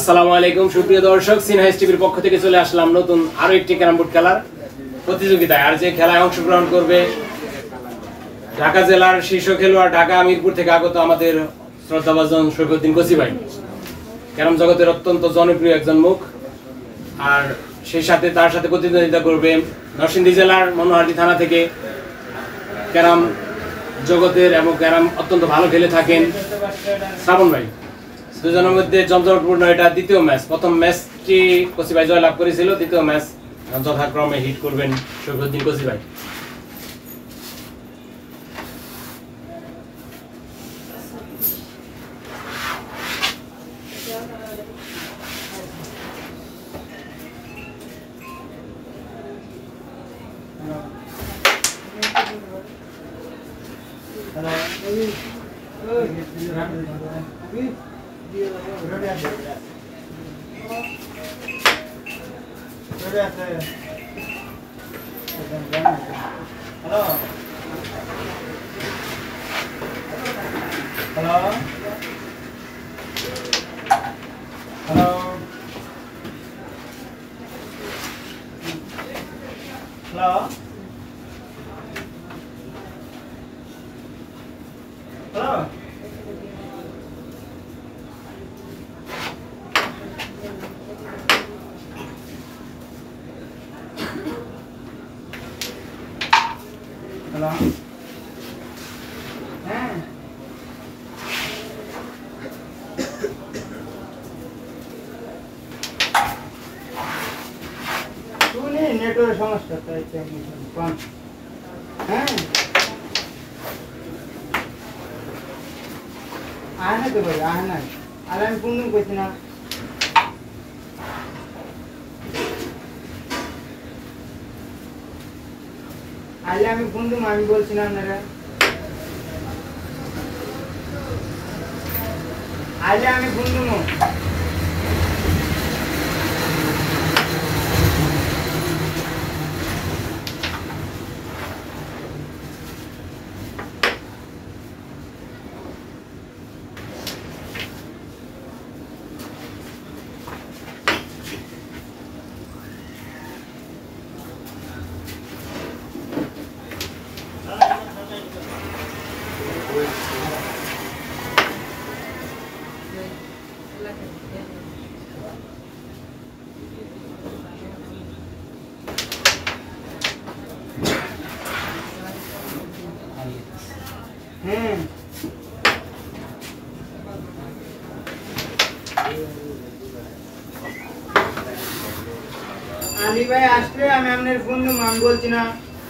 আসসালামু আলাইকুম সুপ্রিয় দর্শক, সিনহাইস টিভির পক্ষ থেকে চলে আসলাম নতুন আরো একটি ক্যারাম বোর্ড খেলার প্রতিযোগিতায়। আর যে খেলায় অংশগ্রহণ করবে ঢাকা জেলার শীর্ষ খেলোয়াড় ঢাকা মিরপুর থেকে আগত আমাদের শ্রদ্ধাভাজন শরীফউদ্দিন কচি ভাই। ক্যারাম জগতের অত্যন্ত জনপ্রিয় একজন মুখ। আর সেই সাথে তার সাথে প্রতিদ্বন্দ্বিতা করবে নরসিংদী জেলার মনোহারী থানা থেকে ক্যারাম জগতের এবং ক্যারাম অত্যন্ত ভালো খেলে থাকেন শ্রাবণ ভাই। দুজনের মধ্যে জমজমাটপূর্ণ এটা দ্বিতীয় ম্যাচ। প্রথম ম্যাচটি কচি ভাই জয়লাভ করেছিল, দ্বিতীয় ম্যাচ যথাক্রমে হিট করবেন শরীফউদ্দিন কচি ভাই। नेटवर्क समस्या आना तो भाई आना आराम पुण्य कुछ ना आले आम्ही पुण्य आम्ही बोलছি না আপনারা आले आम्ही पुण्य আলী ভাই আসলে আমি আপনার ফোন দেব আমি বলছি না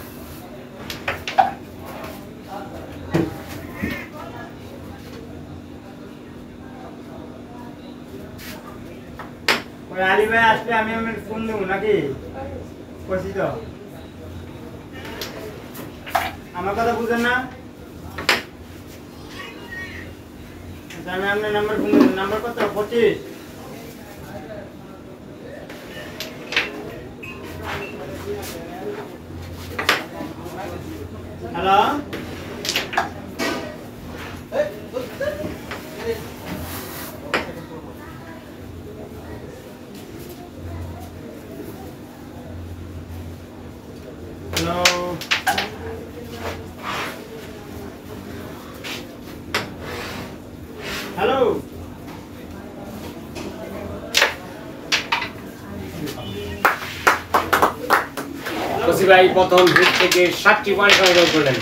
ওই আলী ভাই আসলে আমি আপনার ফোন দেব নাকি কইছি তো আমার কথা বুঝেন না আমি আপনার নাম্বার ফোন দেব নাম্বার কত 25 Hello? Hello? Hello? কচি ভাই প্রথম হিট থেকে 7টি পয়েন্ট সংগ্রহ করলেন।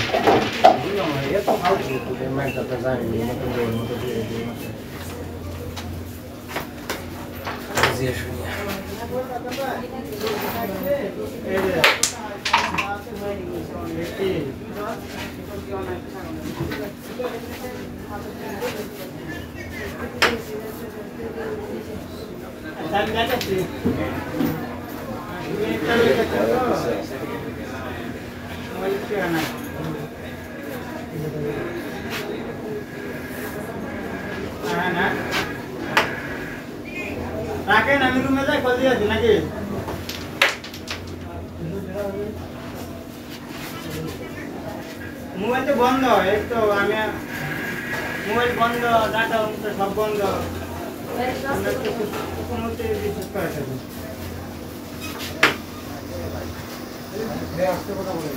রাখেন আমি রুমে যাই কল দিয়ে আছি নাকি মোবাইল তো বন্ধ এই তো আমি মোবাইল বন্ধ ডাটা সব বন্ধ কোনোতে বিশেষ করে থাকে আসতে কথা বলে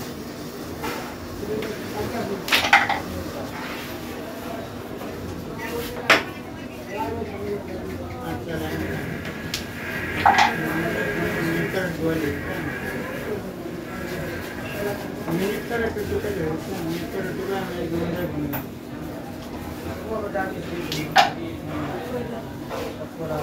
मिनट का रेट तो क्या है मिनट का रेट का मैं 2000 बनेगा वो बता दीजिए थोड़ा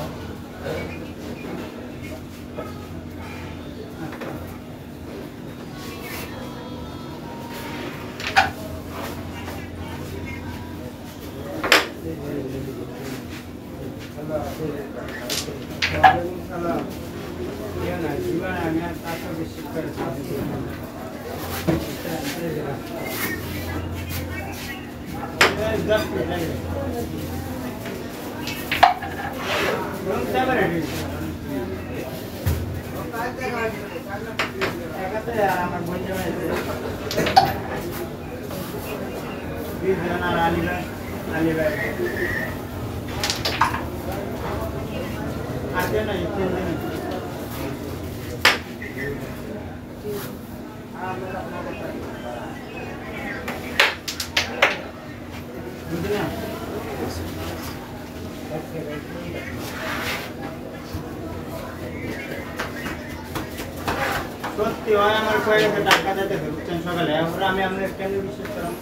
সত্যি হয় আমার কয়েকটা টাকা দিতে হচ্ছে সকালে আমরা আমরা কেন বিশেষ করলাম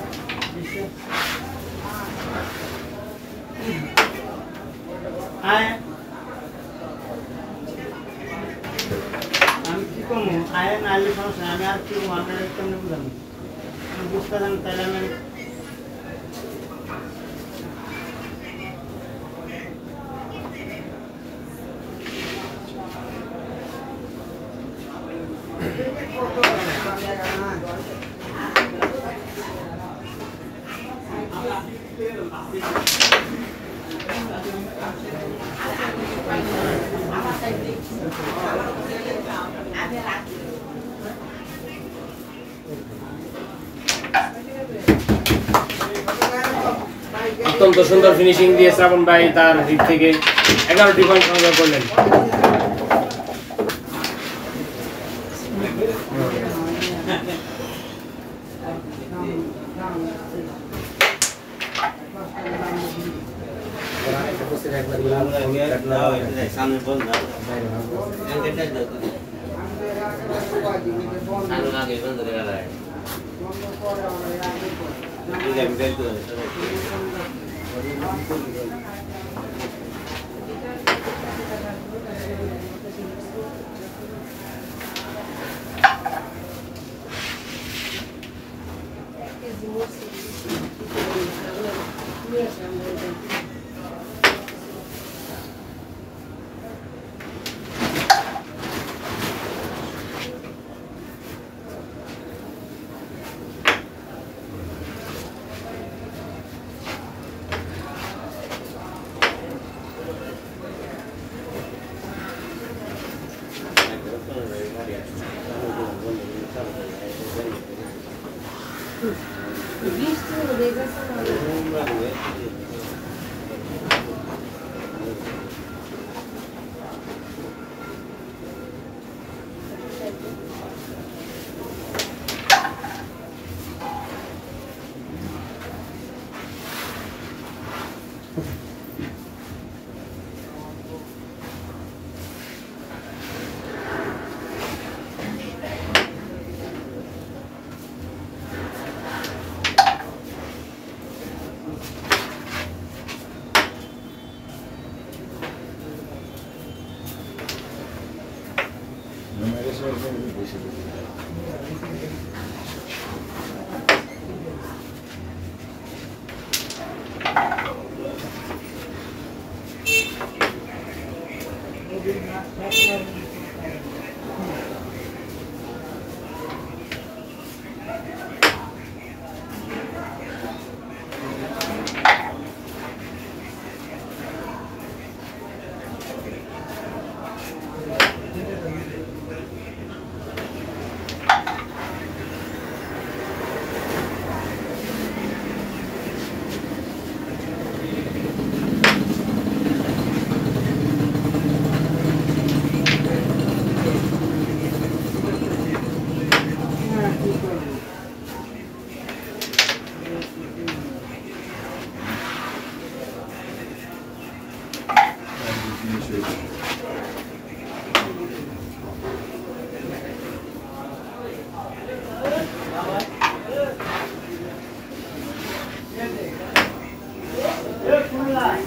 আমি কি কমু আয় নাইলে সমস্যা আমি আর কি আপনার কেমন বুঝাবো বুঝতে জানি তাহলে আমি অত্যন্ত সুন্দর ফিনিশিং দিয়ে শ্রাবণ ভাই তার দিক থেকে 11টি পয়েন্ট সংগ্রহ করলেন।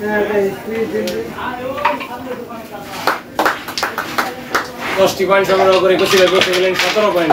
10টি পয়েন্ট সংগ্রহ করে কচি ভাই বসে গেলেন 17 পয়েন্ট।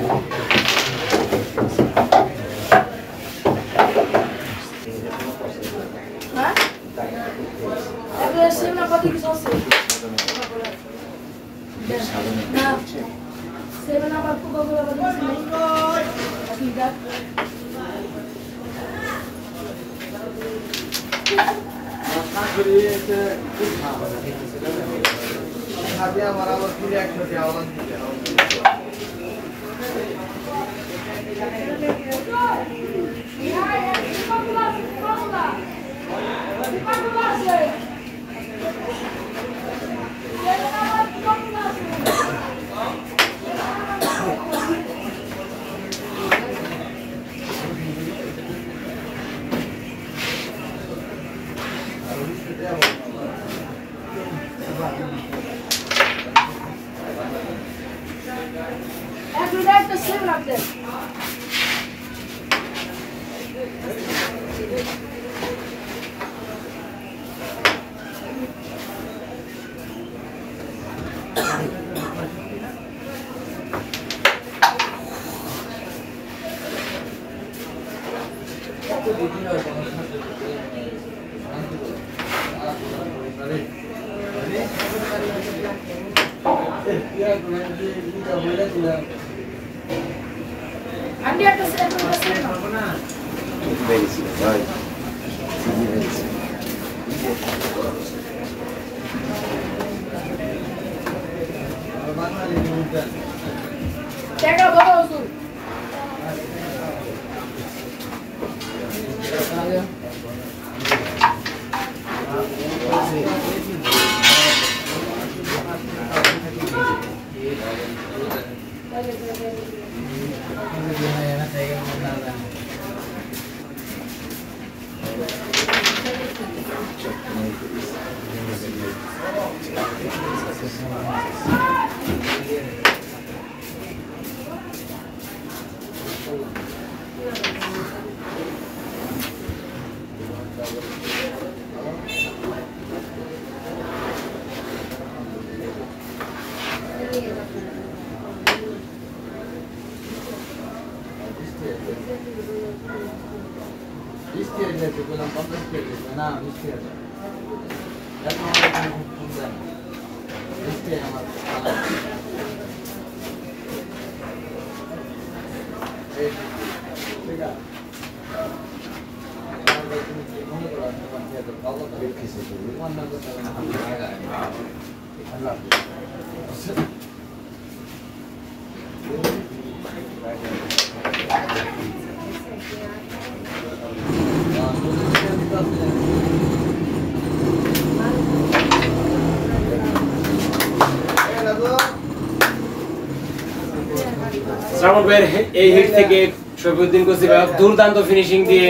শ্রাবণ ভাইয়ের এই হিট থেকে শফিউদ্দিন কচি ভাই দুর্দান্ত ফিনিশিং দিয়ে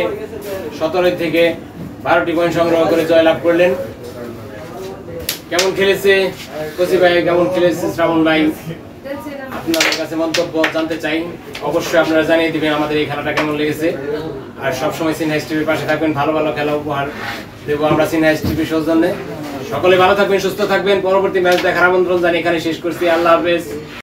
17 থেকে 12টি পয়েন্ট সংগ্রহ করে জয়লাভ করলেন। কেমন খেলেছে কচি ভাই, কেমন খেলেছে শ্রাবণ ভাই, আপনাদের কাছে মন্তব্য জানতে চাই। অবশ্যই আপনারা জানিয়ে দিবেন আমাদের এই খেলাটা কেমন লেগেছে। আর সবসময় সিনহাইস টিভির পাশে থাকবেন, ভালো ভালো খেলা উপহার দেবো আমরা সিনহাইস টিভির সৌজন্যে। সকলে ভালো থাকবেন, সুস্থ থাকবেন। পরবর্তী ম্যাচ দেখার আমন্ত্রণ জানিয়ে এখানে শেষ করছি। আল্লাহ হাফেজ।